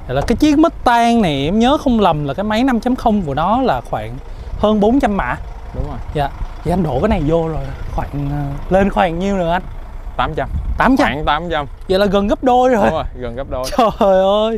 Là cái chiếc Mustang này em nhớ không lầm là cái máy 5.0 của nó là khoảng hơn 400 mã. Đúng rồi. Dạ. Vậy anh đổ cái này vô rồi khoảng lên khoảng nhiêu nữa anh? 800. 800. Khoảng 800. Vậy là gần gấp đôi rồi. Đúng rồi, gần gấp đôi. Trời ơi.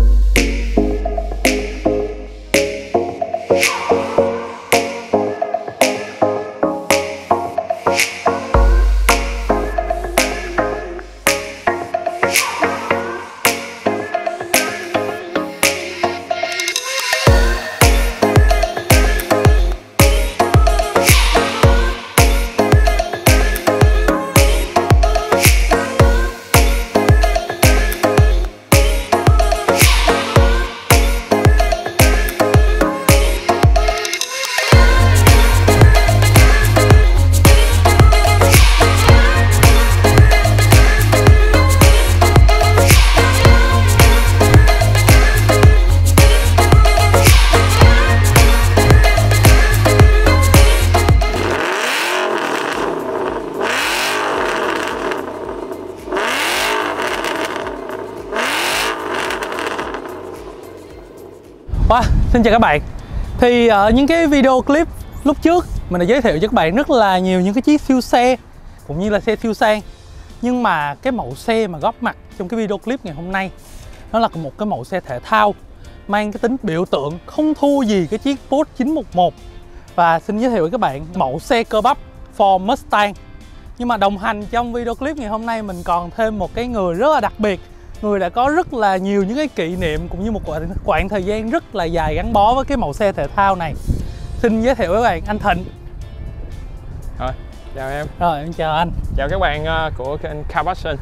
Xin chào các bạn. Thì ở những cái video clip lúc trước mình đã giới thiệu cho các bạn rất là nhiều những cái chiếc siêu xe cũng như là xe siêu sang. Nhưng mà cái mẫu xe mà góp mặt trong cái video clip ngày hôm nay nó là một cái mẫu xe thể thao mang cái tính biểu tượng không thua gì cái chiếc Porsche 911. Và xin giới thiệu với các bạn mẫu xe cơ bắp Ford Mustang. Nhưng mà đồng hành trong video clip ngày hôm nay mình còn thêm một cái người rất là đặc biệt, người đã có rất là nhiều những cái kỷ niệm cũng như một quãng thời gian rất là dài gắn bó với cái mẫu xe thể thao này. Xin giới thiệu với các bạn anh Thịnh. Rồi, chào em. Rồi, em chào anh. Chào các bạn của kênh Car Passion.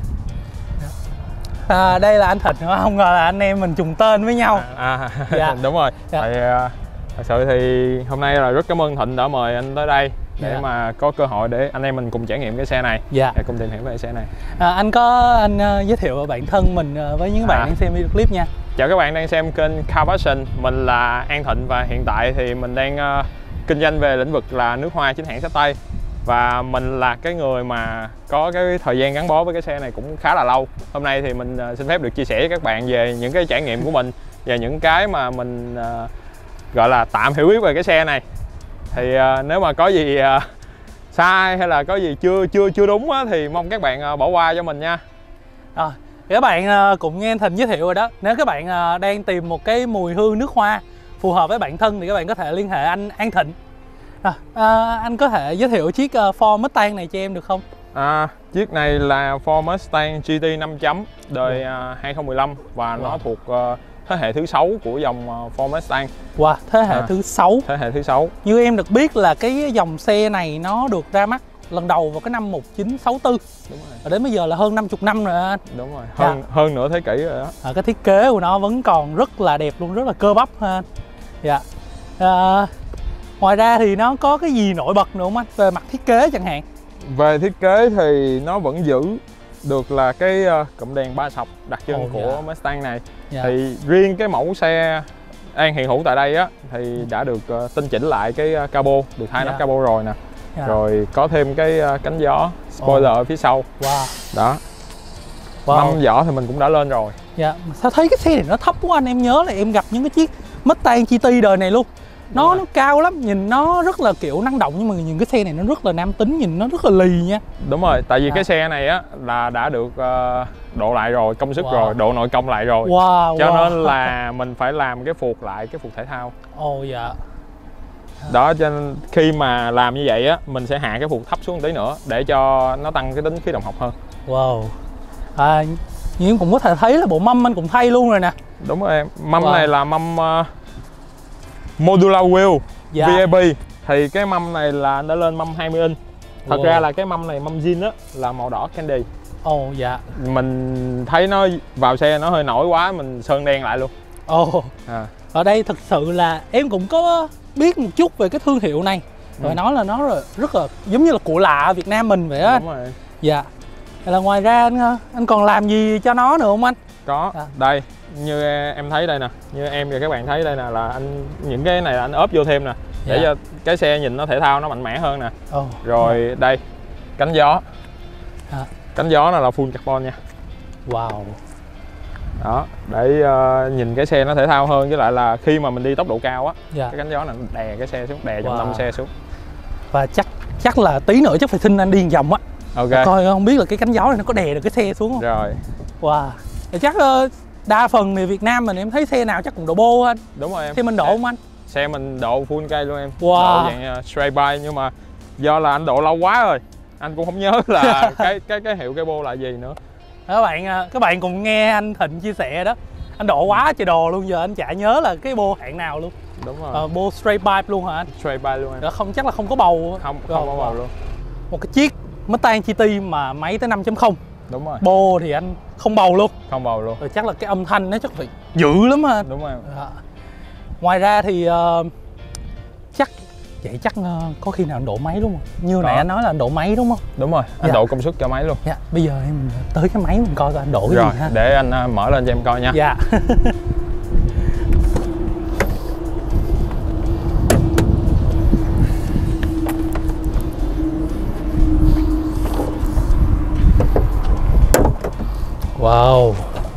Đây là anh Thịnh, không ngờ là anh em mình trùng tên với nhau. Dạ. Đúng rồi. Dạ. Thì, thật sự thì hôm nay là rất cảm ơn Thịnh đã mời anh tới đây để mà có cơ hội để anh em mình cùng trải nghiệm cái xe này, để cùng tìm hiểu về xe này. Anh giới thiệu bản thân mình với những bạn đang xem video clip nha. Chào các bạn đang xem kênh Car Passion, mình là An Thịnh và hiện tại thì mình đang kinh doanh về lĩnh vực là nước hoa chính hãng xách tay. Và mình là cái người mà có cái thời gian gắn bó với cái xe này cũng khá là lâu. Hôm nay thì mình xin phép được chia sẻ với các bạn về những cái trải nghiệm của mình và những cái mà mình gọi là tạm hiểu biết về cái xe này. Thì nếu mà có gì sai hay là có gì chưa đúng á, thì mong các bạn bỏ qua cho mình nha. Rồi, các bạn cũng nghe anh Thịnh giới thiệu rồi đó. Nếu các bạn đang tìm một cái mùi hương nước hoa phù hợp với bản thân thì các bạn có thể liên hệ anh An Thịnh. Anh có thể giới thiệu chiếc Ford Mustang này cho em được không? Chiếc này là Ford Mustang GT 5 chấm đời 2015 và nó thuộc thế hệ thứ 6 của dòng Ford Mustang. Wow, thế hệ thứ 6. Thế hệ thứ 6. Như em được biết là cái dòng xe này nó được ra mắt lần đầu vào cái năm 1964. Đúng rồi. Và đến bây giờ là hơn 50 năm rồi anh. Đúng rồi, hơn nửa thế kỷ rồi đó. Cái thiết kế của nó vẫn còn rất là đẹp luôn, rất là cơ bắp ha anh. Dạ. Ngoài ra thì nó có cái gì nổi bật nữa không anh? Về mặt thiết kế chẳng hạn. Về thiết kế thì nó vẫn giữ được là cái cụm đèn 3 sọc đặc trưng của Mustang này. Thì riêng cái mẫu xe đang hiện hữu tại đây á thì đã được tinh chỉnh lại cái cabo, được thay nắp cabo rồi nè. Rồi có thêm cái cánh gió spoiler ở phía sau. Đó. Mâm vỏ thì mình cũng đã lên rồi. Sao thấy cái xe này nó thấp quá anh? Em nhớ là em gặp những cái chiếc Mustang GT đời này luôn. Nó cao lắm, nhìn nó rất là kiểu năng động nhưng mà nhìn cái xe này nó rất là nam tính, nhìn nó rất là lì nha. Đúng rồi, tại vì cái xe này á là đã được độ lại rồi, công sức rồi, độ nội công lại rồi. Cho nên là mình phải làm cái phuộc lại, cái phuộc thể thao. Đó, cho nên khi mà làm như vậy á, mình sẽ hạ cái phuộc thấp xuống một tí nữa để cho nó tăng cái tính khí động học hơn. Nhưng em cũng có thể thấy là bộ mâm anh cũng thay luôn rồi nè. Đúng rồi em, mâm này là mâm Modular Wheel VAB. Thì cái mâm này là đã lên mâm 20 inch. Thật ra là cái mâm này mâm zin á, là màu đỏ candy. Mình thấy nó vào xe nó hơi nổi quá, mình sơn đen lại luôn. Ở đây thực sự là em cũng có biết một chút về cái thương hiệu này. Phải nói là nó rất là giống như là của lạ ở Việt Nam mình vậy á. Đúng rồi. Là ngoài ra anh còn làm gì cho nó nữa không anh? Có. Đây, như em thấy đây nè, như em và các bạn thấy đây nè, là những cái này là anh ốp vô thêm nè để cho cái xe nhìn nó thể thao, nó mạnh mẽ hơn nè. Rồi đây, cánh gió. Cánh gió này là full carbon nha. Đó, để nhìn cái xe nó thể thao hơn, với lại là khi mà mình đi tốc độ cao á, cái cánh gió này đè cái xe xuống, đè trọng tâm xe xuống. Và chắc là tí nữa chắc phải xin anh đi một vòng á. Ok. Coi không biết là cái cánh gió này nó có đè được cái xe xuống không. Rồi. Wow. Chắc đa phần thì Việt Nam mình em thấy xe nào chắc cũng độ bô anh. Đúng rồi em. Xe mình độ không anh? Xe mình độ full cây luôn em. Wow. Độ dạng straight bike, nhưng mà do là anh độ lâu quá rồi, anh cũng không nhớ là cái hiệu cái bô là gì nữa. Các bạn cùng nghe anh Thịnh chia sẻ đó. Anh độ quá trời đồ luôn, giờ anh chả nhớ là cái bô hạng nào luôn. Đúng rồi. Bô straight pipe luôn hả anh? Straight pipe luôn em. Đó, không chắc là không có bầu. Không có bầu luôn. Một cái chiếc Mustang GT mà máy tới 5.0. Đúng rồi. Bô thì anh không bầu luôn. Không bầu luôn. Rồi chắc là cái âm thanh nó chắc phải dữ lắm anh. Đúng rồi. Ngoài ra thì chắc có khi nào anh độ máy đúng không? Như nãy anh nói là anh độ máy đúng không? Đúng rồi, anh độ công suất cho máy luôn. Dạ, bây giờ em tới cái máy mình coi anh độ cái gì ha. Để anh mở lên cho em coi nha. Dạ. Wow.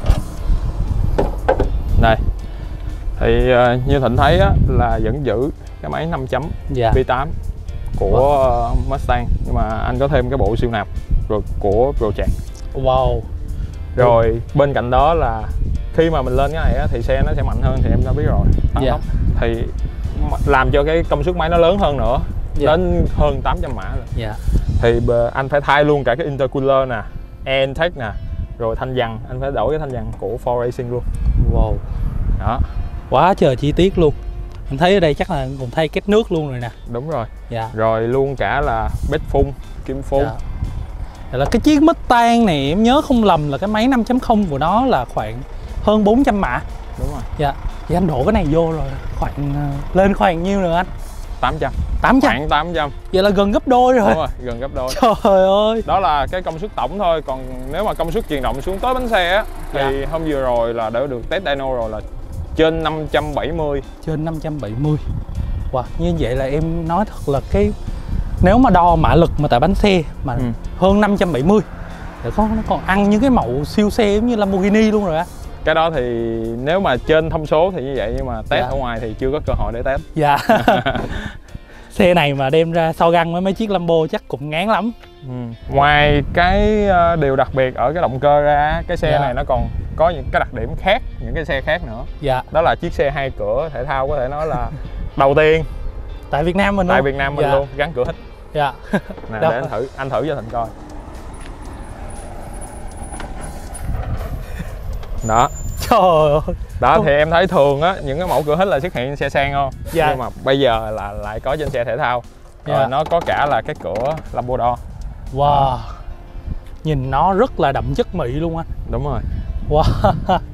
Đây. Thì như Thịnh thấy á, là vẫn giữ cái máy 5 chấm V8 của Mustang, nhưng mà anh có thêm cái bộ siêu nạp rồi của Project. Wow. Rồi bên cạnh đó là khi mà mình lên cái này á, thì xe nó sẽ mạnh hơn, thì em đã biết rồi. Tăng tốc thì làm cho cái công suất máy nó lớn hơn nữa, đến hơn 800 mã rồi. Thì anh phải thay luôn cả cái intercooler nè, air intake nè, rồi thanh dằn, anh phải đổi cái thanh dằn của Ford Racing luôn. Wow. Đó. Quá trời chi tiết luôn. Anh thấy ở đây chắc là còn thay kết nước luôn rồi nè. Đúng rồi. Rồi luôn cả là bếp phun, kim phun. Là cái chiếc Mustang này em nhớ không lầm là cái máy 5.0 của nó là khoảng hơn 400 mã. Đúng rồi. Thì anh đổ cái này vô rồi lên khoảng nhiêu nữa anh? 800. Khoảng 800. Vậy là gần gấp đôi rồi. Đúng rồi, gần gấp đôi. Trời ơi. Đó là cái công suất tổng thôi, còn nếu mà công suất truyền động xuống tới bánh xe á thì hôm vừa rồi là đã được test dyno rồi, là trên 570. Trên 570. Wow, như vậy là em nói thật là cái nếu mà đo mã lực mà tại bánh xe mà hơn 570 thì nó còn ăn những cái mẫu siêu xe giống như Lamborghini luôn rồi á. Cái đó thì nếu mà trên thông số thì như vậy, nhưng mà test ở ngoài thì chưa có cơ hội để test. Xe này mà đem ra so găng với mấy chiếc Lambo chắc cũng ngán lắm. Ngoài cái điều đặc biệt ở cái động cơ ra, cái xe này nó còn có những cái đặc điểm khác những cái xe khác nữa. Đó là chiếc xe 2 cửa thể thao, có thể nói là đầu tiên tại Việt Nam mình luôn, gắn cửa hít. Nè, để anh thử cho Thịnh coi. Đó. Trời ơi. Đó thì em thấy thường á, những cái mẫu cửa hít là xuất hiện xe sang không? Nhưng mà bây giờ là lại có trên xe thể thao. Rồi nó có cả là cái cửa Lambo. Wow. Nhìn nó rất là đậm chất Mỹ luôn anh. Đúng rồi. Wow.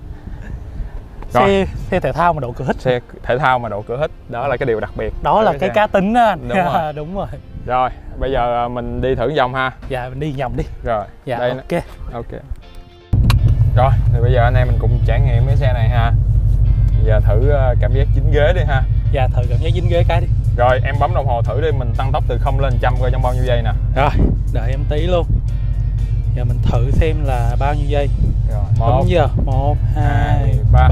Xe thể thao mà độ cửa hít. Xe thể thao mà độ cửa hít, đó là cái điều đặc biệt. Đó là cái cá tính đó anh. Đúng rồi. Đúng rồi. Rồi, bây giờ mình đi thử vòng ha. Mình đi vòng đi. Rồi. Đây ok. Rồi, thì bây giờ anh em mình cùng trải nghiệm cái xe này ha. Bây giờ thử cảm giác dính ghế đi ha. Thử cảm giác dính ghế cái đi. Rồi, em bấm đồng hồ thử đi, mình tăng tốc từ 0 lên 100 coi trong bao nhiêu giây nè. Rồi, đợi em tí luôn. Giờ mình thử xem là bao nhiêu giây. Rồi, 1, 2, 3.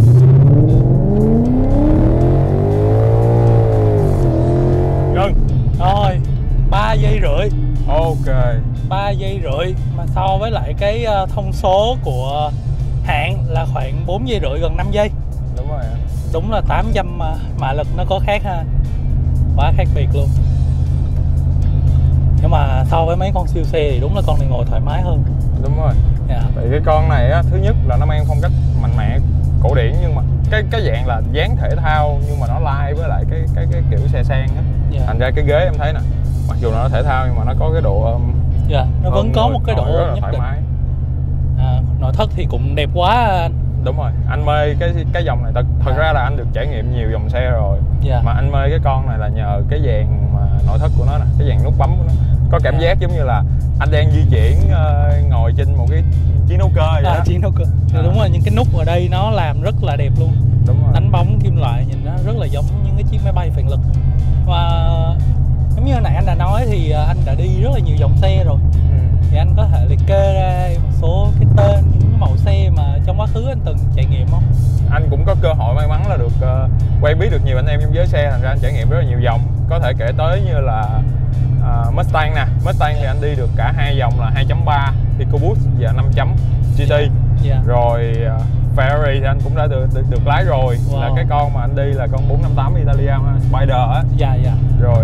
Ngưng. Rồi, 3 giây rưỡi. Ok. 3 giây rưỡi mà so với lại cái thông số của hãng là khoảng 4 giây rưỡi, gần 5 giây. Đúng rồi. Đúng là 800 mã lực nó có khác ha. Quá khác biệt luôn. Nhưng mà so với mấy con siêu xe thì đúng là con này ngồi thoải mái hơn. Đúng rồi. Tại cái con này á, thứ nhất là nó mang phong cách mạnh mẽ cổ điển, nhưng mà cái dạng là dáng thể thao nhưng mà nó lai với lại cái kiểu xe sang á. Thành ra cái ghế em thấy nè, mặc dù nó thể thao nhưng mà nó có cái độ nó vẫn có một cái độ rất là nhất thoải định. mái. Nội thất thì cũng đẹp quá anh. Đúng rồi, anh mê cái dòng này. Thật ra là anh được trải nghiệm nhiều dòng xe rồi, mà anh mê cái con này là nhờ cái dàn mà nội thất của nó nè, cái dàn nút bấm của nó có cảm giác giống như là anh đang di chuyển ngồi trên một cái chiến đấu cơ vậy đó. Chiến đấu cơ. Đúng rồi, những cái nút ở đây nó làm rất là đẹp luôn. Đúng rồi. Đánh bóng kim loại nhìn nó rất là giống những cái chiếc máy bay phản lực. Và giống như nãy anh đã nói thì anh đã đi rất là nhiều dòng xe rồi. Thì anh có thể liệt kê ra một số cái tên những mẫu xe mà trong quá khứ anh từng trải nghiệm không? Anh cũng có cơ hội may mắn là được quen biết được nhiều anh em trong giới xe, thành ra anh trải nghiệm rất là nhiều dòng. Có thể kể tới như là Mustang nè. Mustang thì anh đi được cả hai dòng là 2.3 EcoBoost và 5 GT. Rồi Ferrari thì anh cũng đã được lái rồi. Là cái con mà anh đi là con 458 Italia Spider á. Rồi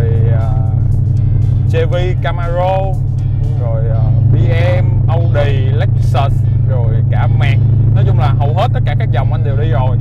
Chevy Camaro, rồi BM, Audi, Lexus, rồi cả Merc. Nói chung là hầu hết tất cả các dòng anh đều đi rồi.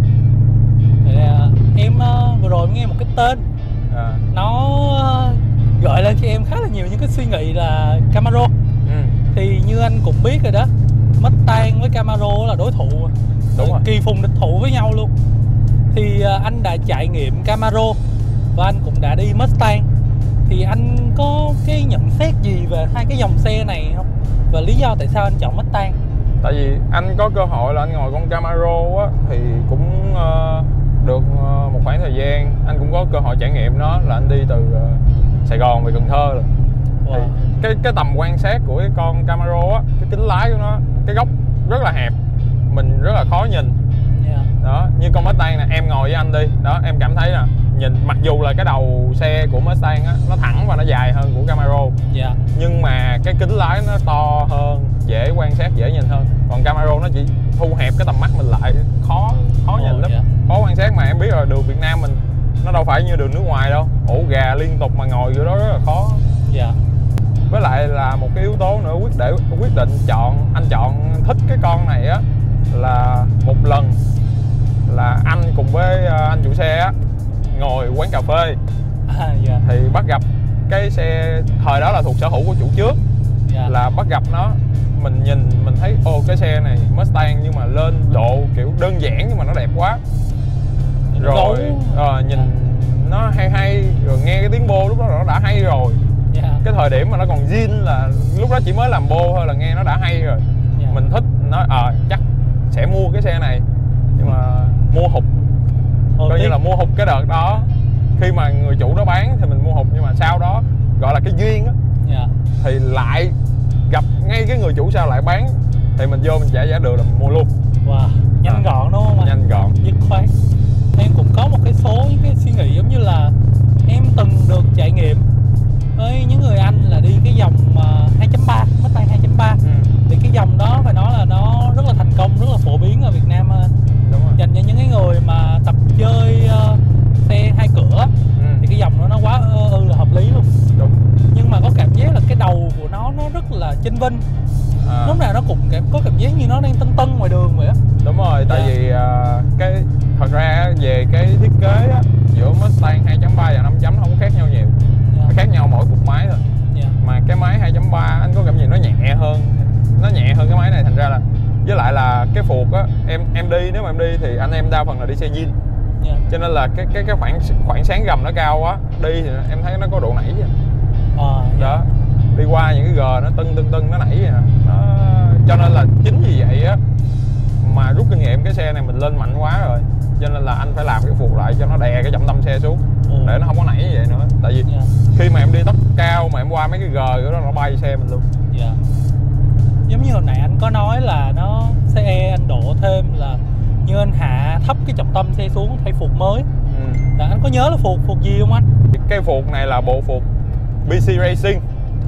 Em vừa rồi nghe một cái tên nó gợi lên cho em khá là nhiều những cái suy nghĩ là Camaro. Thì như anh cũng biết rồi đó, Mustang với Camaro là đối thủ, đúng rồi, kỳ phùng địch thủ với nhau luôn. Thì anh đã trải nghiệm Camaro và anh cũng đã đi Mustang. Thì anh có cái nhận xét gì về hai cái dòng xe này không? Và lý do tại sao anh chọn Mustang? Tại vì anh có cơ hội là anh ngồi con Camaro á, thì cũng được một khoảng thời gian anh cũng có cơ hội trải nghiệm nó, là anh đi từ Sài Gòn về Cần Thơ rồi. Thì cái tầm quan sát của cái con Camaro á, cái kính lái của nó, cái góc rất là hẹp, mình rất là khó nhìn. Đó, như con Mustang nè, em ngồi với anh đi, đó em cảm thấy nè, nhìn mặc dù là cái đầu xe của Mustang á, nó thẳng và nó dài hơn của Camaro, nhưng mà cái kính lái nó to hơn, dễ quan sát, dễ nhìn hơn. Còn Camaro nó chỉ thu hẹp cái tầm mắt mình lại, khó nhìn lắm, khó quan sát. Mà em biết rồi, đường Việt Nam mình nó đâu phải như đường nước ngoài đâu, ổ gà liên tục mà ngồi giữa đó rất là khó. Với lại là một cái yếu tố nữa quyết định anh chọn thích cái con này á, là một lần là anh cùng với anh chủ xe á, ngồi quán cà phê thì bắt gặp cái xe thời đó là thuộc sở hữu của chủ trước, là bắt gặp nó, mình nhìn mình thấy cái xe này Mustang nhưng mà lên độ kiểu đơn giản nhưng mà nó đẹp quá, rồi nhìn nó hay, rồi nghe cái tiếng bô lúc đó nó đã hay rồi. Cái thời điểm mà nó còn zin là lúc đó chỉ mới làm bô thôi là nghe nó đã hay rồi. Mình thích, nói chắc sẽ mua cái xe này, nhưng mà mua hụt, coi như là mua hụt cái đợt đó. Khi mà người chủ đó bán thì mình mua hụt, nhưng mà sau đó gọi là cái duyên á, thì lại gặp ngay cái người chủ sau lại bán, thì mình vô mình trả giá được là mình mua luôn. Nhanh gọn đúng không? Nhanh gọn, dứt khoát. Em cũng có một cái số những cái suy nghĩ giống như là em từng được trải nghiệm với những người anh là đi cái dòng 2.3, Mustang 2.3. Thì cái dòng đó phải nói là nó rất là thành công, rất là phổ biến ở Việt Nam. Đúng rồi. Dành cho những cái người mà tập chơi xe hai cửa thì cái dòng đó nó quá là hợp lý luôn. Đúng. Nhưng mà có cảm giác là cái đầu của nó rất là chênh vênh. Lúc nào nó cũng có cảm giác như nó đang tân ngoài đường vậy á. Đúng rồi, tại vì cái thật ra về cái thiết kế á, giữa Mustang 2.3 và 5 nó không khác nhau nhiều. Nó khác nhau mỗi cục máy thôi. Mà cái máy 2.3 anh có cảm giác nó nhẹ hơn cái máy này, thành ra là với lại là cái phuộc á, em đi, nếu mà em đi thì anh em đa phần là đi xe zin. Cho nên là cái khoảng sáng gầm nó cao quá, đi thì em thấy nó có độ nảy vậy. Đó, đi qua những cái gờ nó tưng nó nảy vậy nè. Cho nên là chính vì vậy á mà rút kinh nghiệm, cái xe này mình lên mạnh quá rồi, cho nên là anh phải làm cái phuộc lại cho nó đè cái trọng tâm xe xuống để nó không có nảy như vậy nữa. Tại vì khi mà em đi tốc cao mà em qua mấy cái gờ đó nó bay xe mình luôn. Giống như hồi nãy anh có nói là nó xe anh đổ thêm là như anh hạ thấp cái trọng tâm xe xuống thay phuộc mới. Là anh có nhớ là phuộc gì không anh? Cái phuộc này là bộ phuộc BC Racing.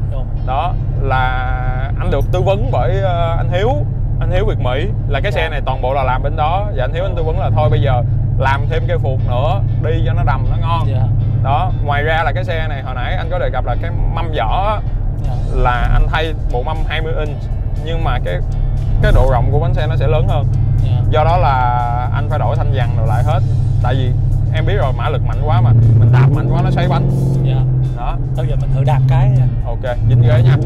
Đó là anh được tư vấn bởi anh Hiếu Việt Mỹ, là cái xe này toàn bộ là làm bên đó, và anh Hiếu anh tư vấn là thôi bây giờ làm thêm cái phuộc nữa đi cho nó đầm nó ngon. Đó, ngoài ra là cái xe này hồi nãy anh có đề cập là cái mâm vỏ là anh thay bộ mâm 20 inch, nhưng mà cái độ rộng của bánh xe nó sẽ lớn hơn. Do đó là anh phải đổi thanh dằn rồi lại hết, tại vì em biết rồi, mã lực mạnh quá mà mình đạp mạnh quá nó xoáy bánh. Đó, bây giờ mình thử đạp cái nha. Ok, dính ghế nha.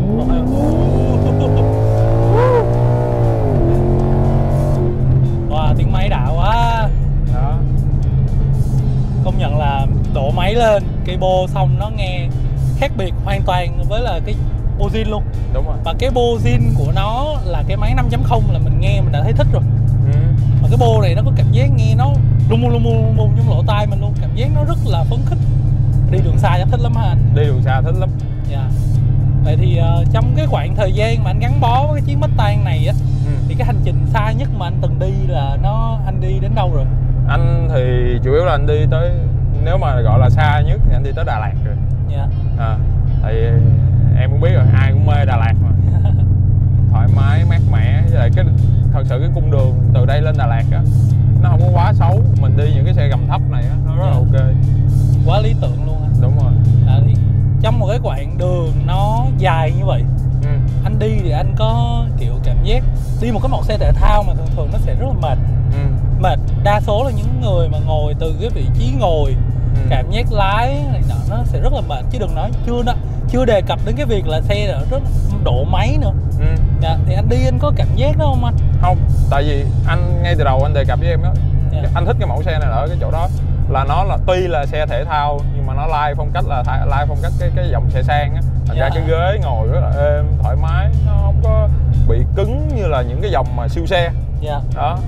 Wow, tiếng máy đã quá. Đó, công nhận là đổ máy lên cây bô xong nó nghe khác biệt hoàn toàn với là cái bô zin luôn. Đúng rồi. Và cái bô zin của nó là cái máy 5.0 là mình nghe mình đã thấy thích rồi. Mà cái bô này nó có cảm giác nghe nó lung bung trong lỗ tai mình luôn, cảm giác nó rất là phấn khích. Đi đường xa chắc thích lắm ha anh? Đi đường xa thích lắm. Vậy thì trong cái khoảng thời gian mà anh gắn bó với cái chiếc Mustang này á, thì cái hành trình xa nhất mà anh từng đi là anh đi đến đâu rồi? Anh thì chủ yếu là anh đi tới, nếu mà gọi là xa nhất thì anh đi tới Đà Lạt rồi. Dạ. Tại vì em cũng biết rồi, ai cũng mê Đà Lạt mà. Thoải mái, mát mẻ, với lại thật sự cái cung đường từ đây lên Đà Lạt á, nó không có quá xấu. Mình đi những cái xe gầm thấp này á, nó rất là ok. Quá lý tưởng luôn á. Đúng rồi. Thì trong một cái quãng đường nó dài như vậy, anh đi thì anh có kiểu cảm giác đi một cái mẫu xe thể thao mà thường thường nó sẽ rất là mệt. Mệt, đa số là những người mà ngồi từ cái vị trí ngồi, cảm giác lái này nó sẽ rất là mệt, chứ đừng nói chưa đề cập đến cái việc là xe là rất độ máy nữa. Thì anh đi anh có cảm giác đó không anh? Không, tại vì anh ngay từ đầu anh đề cập với em đó, anh thích cái mẫu xe này ở cái chỗ đó là nó là tuy là xe thể thao nhưng mà nó lai phong cách cái dòng xe sang á, thành ra cái ghế ngồi rất là êm, thoải mái, nó không có bị cứng như là những cái dòng mà siêu xe. Đó.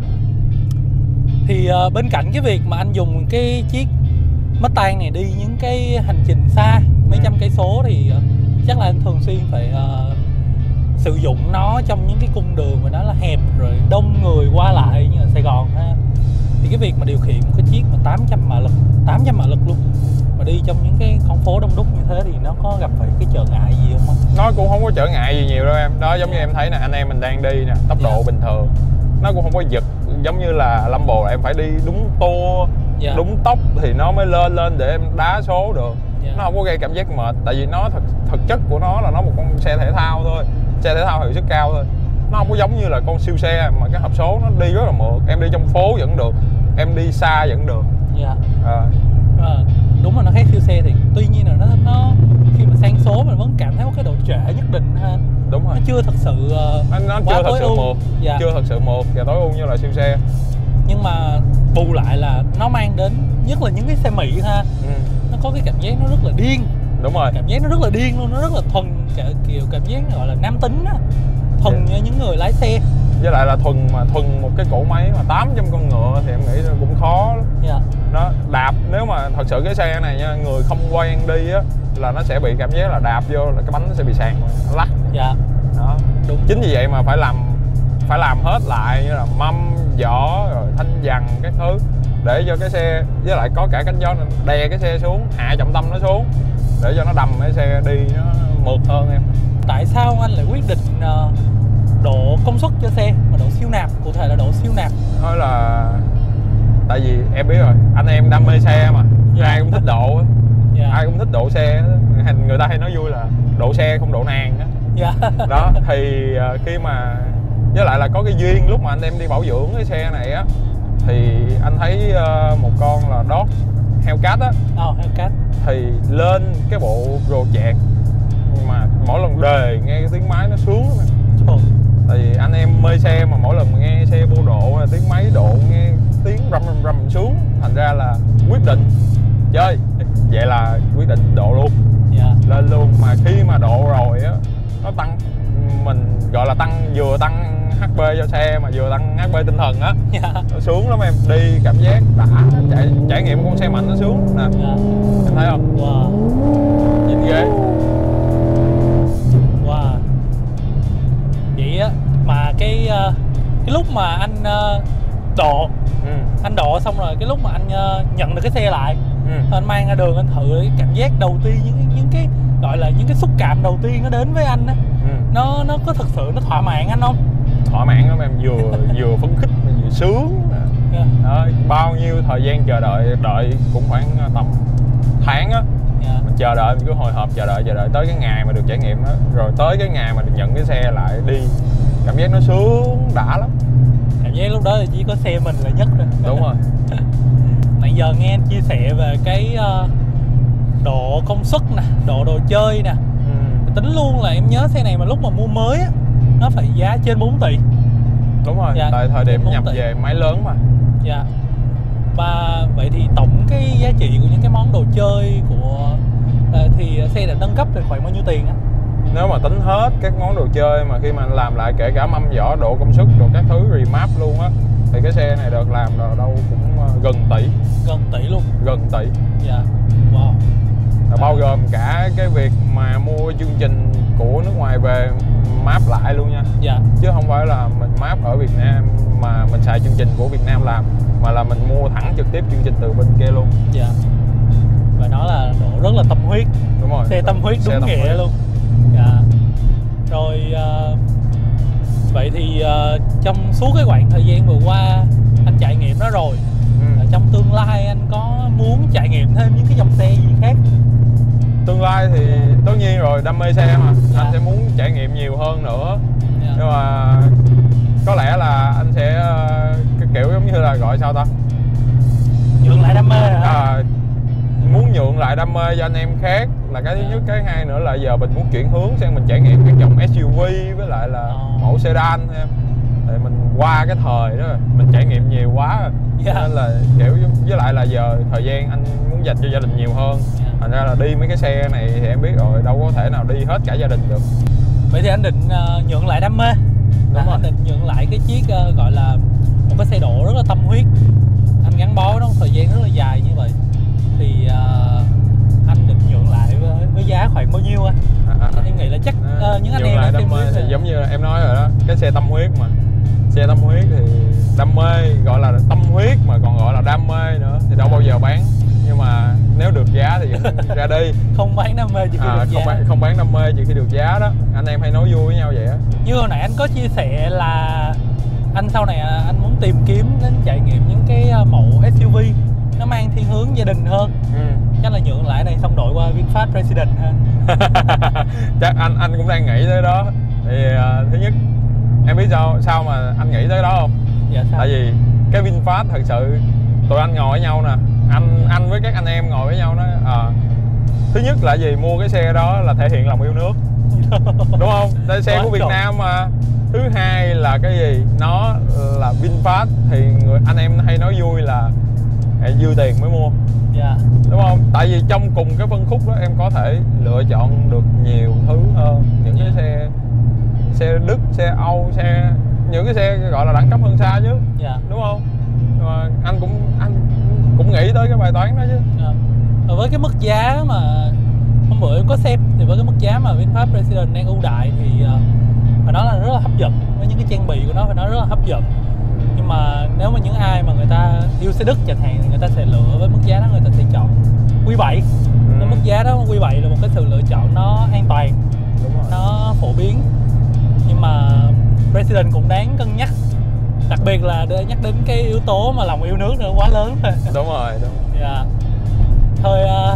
Thì bên cạnh cái việc mà anh dùng cái chiếc Mustang này đi những cái hành trình xa mấy trăm cây số thì chắc là anh thường xuyên phải sử dụng nó trong những cái cung đường mà nó là hẹp rồi đông người qua lại như là Sài Gòn ha. Thì cái việc mà điều khiển một cái chiếc mà 800 mã lực luôn mà đi trong những cái con phố đông đúc như thế thì nó có gặp phải cái trở ngại gì không? Nó cũng không có trở ngại gì nhiều đâu em. Đó, giống như em thấy nè, anh em mình đang đi nè, tốc độ bình thường, nó cũng không có giật giống như là Lambo là em phải đi đúng tua, đúng tốc thì nó mới lên để em đá số được. Nó không có gây cảm giác mệt, tại vì nó thực chất của nó là nó một con xe thể thao thôi, xe thể thao hiệu suất cao thôi. Nó không có giống như là con siêu xe mà cái hộp số nó đi rất là mượt, em đi trong phố vẫn được, em đi xa vẫn được. Đúng là nó khác siêu xe thì tuy nhiên là nó khi mà sang số mình vẫn cảm thấy có cái độ trễ nhất định ha. Đúng rồi. Nó chưa thật sự nó chưa thật sự mượt, chưa thật sự mượt và tối ưu như là siêu xe. Nhưng mà bù lại là nó mang đến, nhất là những cái xe Mỹ ha, nó có cái cảm giác nó rất là điên. Đúng rồi. Cảm giác nó rất là điên luôn, nó rất là thuần, kiểu cảm giác gọi là nam tính á, thuần như những người lái xe. Với lại là thuần một cái cỗ máy mà 800 con ngựa thì em nghĩ cũng khó. Nó đạp, nếu mà thật sự cái xe này nha, người không quen đi á là nó sẽ bị cảm giác là đạp vô là cái bánh nó sẽ bị sàn, nó lắc. Đó. Đúng. Chính vì vậy mà phải làm hết lại, như là mâm, vỏ rồi thanh dằn cái thứ để cho cái xe, với lại có cả cánh gió nên đè cái xe xuống, hạ trọng tâm nó xuống để cho nó đầm cái xe đi nó mượt hơn em. Tại sao anh lại quyết định độ công suất cho xe mà độ siêu nạp, cụ thể là độ siêu nạp? Nói là tại vì em biết rồi, anh em đam mê xe mà, ai cũng thích độ, ai cũng thích độ xe, người ta hay nói vui là độ xe không độ nàng á. Đó thì khi mà với lại là có cái duyên lúc mà anh em đi bảo dưỡng cái xe này á, thì anh thấy một con là Dodge Hellcat á, Hellcat thì lên cái bộ rồ chẹt mà mỗi lần đề nghe cái tiếng máy nó sướng lắm. Tại vì anh em mê xe mà mỗi lần mà nghe xe vô độ là tiếng máy độ nghe tiếng rầm xuống, thành ra là quyết định chơi, vậy là quyết định độ luôn, lên luôn. Mà khi mà độ rồi á, nó tăng, mình gọi là vừa tăng HP cho xe mà vừa tăng HP tinh thần á. Nó sướng lắm em, đi cảm giác đã, trải nghiệm con xe mạnh nó sướng nè. Em thấy không? Nhìn ghê. Vậy á mà cái lúc mà anh độ anh độ xong rồi, cái lúc mà anh nhận được cái xe lại, anh mang ra đường anh thử cái cảm giác đầu tiên, những cái gọi là những cái xúc cảm đầu tiên nó đến với anh á, nó có thực sự nó thỏa mãn anh không? Thỏa mãn lắm em, vừa phấn khích mà vừa sướng. Đó, bao nhiêu thời gian chờ đợi cũng khoảng tầm tháng á. Mình chờ đợi, mình cứ hồi hộp chờ đợi tới cái ngày mà được trải nghiệm đó, rồi tới cái ngày mà được nhận cái xe lại đi, cảm giác nó sướng đã lắm. Cảm giác lúc đó thì chỉ có xe mình là nhất rồi. Đúng rồi. Nãy giờ nghe anh chia sẻ về cái độ công suất nè, đồ chơi nè, tính luôn là em nhớ xe này mà lúc mà mua mới á, nó phải giá trên 4 tỷ. Đúng rồi, tại thời điểm nhập về máy lớn mà. Và vậy thì tổng cái giá trị của những cái món đồ chơi của thì xe đã nâng cấp được khoảng bao nhiêu tiền á? Nếu mà tính hết các món đồ chơi mà khi mà anh làm lại, kể cả mâm vỏ, độ công suất, đồ các thứ remap luôn á, thì cái xe này được làm đâu cũng gần tỷ. Gần tỷ luôn. Gần tỷ. Wow. Là bao gồm cả cái việc mà mua chương trình của nước ngoài về map lại luôn nha. Dạ. Chứ không phải là mình map ở Việt Nam mà mình xài chương trình của Việt Nam làm, mà là mình mua thẳng trực tiếp chương trình từ bên kia luôn. Dạ. Và nó là độ rất là tâm huyết. Đúng rồi. Xe tâm huyết đúng nghĩa luôn. Dạ. Rồi vậy thì trong suốt cái khoảng thời gian vừa qua anh trải nghiệm nó rồi, trong tương lai anh có muốn trải nghiệm thêm những cái dòng xe gì khác? Tương lai thì tất nhiên rồi, đam mê xe mà. Dạ. Anh sẽ muốn trải nghiệm nhiều hơn nữa. Dạ. Nhưng mà có lẽ là anh sẽ cái kiểu giống như là gọi sao ta, nhượng lại đam mê hả? Muốn nhượng lại đam mê cho anh em khác là cái thứ nhất. Cái hai nữa là giờ mình muốn chuyển hướng sang mình trải nghiệm các dòng SUV với lại là mẫu sedan em. Thì mình qua cái thời đó rồi, mình trải nghiệm nhiều quá rồi. Nên là kiểu với lại là giờ thời gian anh muốn dành cho gia đình nhiều hơn. Thành ra là đi mấy cái xe này thì em biết rồi, đâu có thể nào đi hết cả gia đình được. Vậy thì anh định nhượng lại đam mê. Đúng rồi. Anh định nhượng lại cái chiếc gọi là một cái xe độ rất là tâm huyết, anh gắn bó trong thời gian rất là dài như vậy, thì anh định nhượng lại với giá khoảng bao nhiêu anh? Em nghĩ là chắc những anh em lại đam mê thì giống như em nói rồi đó, cái xe tâm huyết mà. Xe tâm huyết thì đam mê, gọi là tâm huyết mà còn gọi là đam mê nữa thì đâu bao giờ bán. Nhưng mà nếu được giá thì ra đi. Không bán đam mê chỉ khi được giá. Không bán đam mê chỉ khi được giá đó. Anh em hay nói vui với nhau vậy á. Như hồi nãy anh có chia sẻ là anh sau này anh muốn tìm kiếm đến trải nghiệm những cái mẫu SUV nó mang thiên hướng gia đình hơn. Chắc là nhượng lại này xong đổi qua VinFast President ha. Chắc anh cũng đang nghĩ tới đó. Thì thứ nhất em biết sao mà anh nghĩ tới đó không? Dạ sao? Tại vì cái VinFast thật sự tụi anh ngồi với nhau nè, anh với các anh em ngồi với nhau đó. Thứ nhất là gì, mua cái xe đó là thể hiện lòng yêu nước. Đúng không? Đây xe của Việt Nam mà. Thứ hai là cái gì, nó là VinFast thì anh em hay nói vui là dư tiền mới mua. Dạ. Đúng không? Tại vì trong cùng cái phân khúc đó em có thể lựa chọn được nhiều thứ hơn những cái xe Đức, xe Âu, những cái xe gọi là đẳng cấp hơn xa chứ. Dạ. Đúng không? Mà anh cũng nghĩ tới cái bài toán đó chứ. Dạ. Với cái mức giá mà hôm bữa em có xem thì với cái mức giá mà VinFast President đang ưu đại thì phải nói là rất là hấp dẫn, với những cái trang bị của nó phải nói rất là hấp dẫn. Nhưng mà nếu mà những ai mà người ta yêu xe Đức chẳng hạn thì người ta sẽ lựa với mức giá đó, người ta sẽ chọn Q7. Cái mức giá đó Q7 là một cái sự lựa chọn nó an toàn. Đúng rồi. Nó phổ biến. Nhưng mà President cũng đáng cân nhắc. Đặc biệt là để nhắc đến cái yếu tố mà lòng yêu nước nữa quá lớn. Đúng rồi, đúng. Dạ. Thôi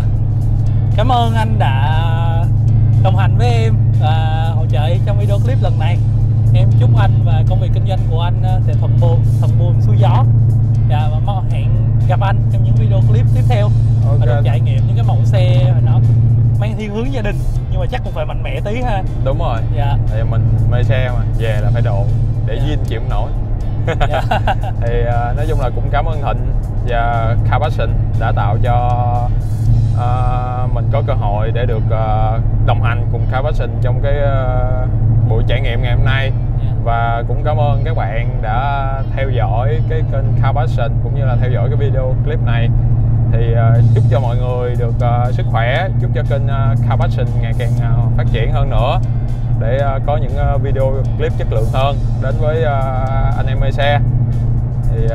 cảm ơn anh đã đồng hành với em và hỗ trợ trong video clip lần này. Em chúc anh và công việc kinh doanh của anh sẽ thuận buồm xuôi gió. Và mong hẹn gặp anh trong những video clip tiếp theo. Và được trải nghiệm những cái mẫu xe mà nó mang thiên hướng gia đình, nhưng mà chắc cũng phải mạnh mẽ tí ha. Đúng rồi. Dạ. Thì mình mê xe mà, về là phải độ để Vin chịu nổi. Dạ. Thì nói chung là cũng cảm ơn Thịnh và Car Passion đã tạo cho mình có cơ hội để được đồng hành cùng Car Passion trong cái buổi trải nghiệm ngày hôm nay. Và cũng cảm ơn các bạn đã theo dõi cái kênh Car Passion cũng như là theo dõi cái video clip này. Thì chúc cho mọi người được sức khỏe, chúc cho kênh Car Passion ngày càng phát triển hơn nữa để có những video clip chất lượng hơn đến với anh em mê xe. Thì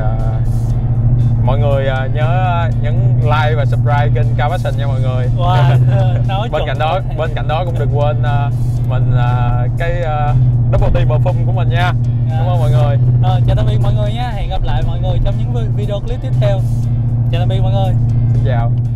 mọi người nhớ nhấn like và subscribe kênh Car Passion nha mọi người. Wow, bên cạnh đó cũng đừng quên mình cái double team perfume của mình nha. Cảm ơn mọi người. Chào tạm biệt mọi người nhé. Hẹn gặp lại mọi người trong những video clip tiếp theo. Chào tạm biệt mọi người. Xin chào.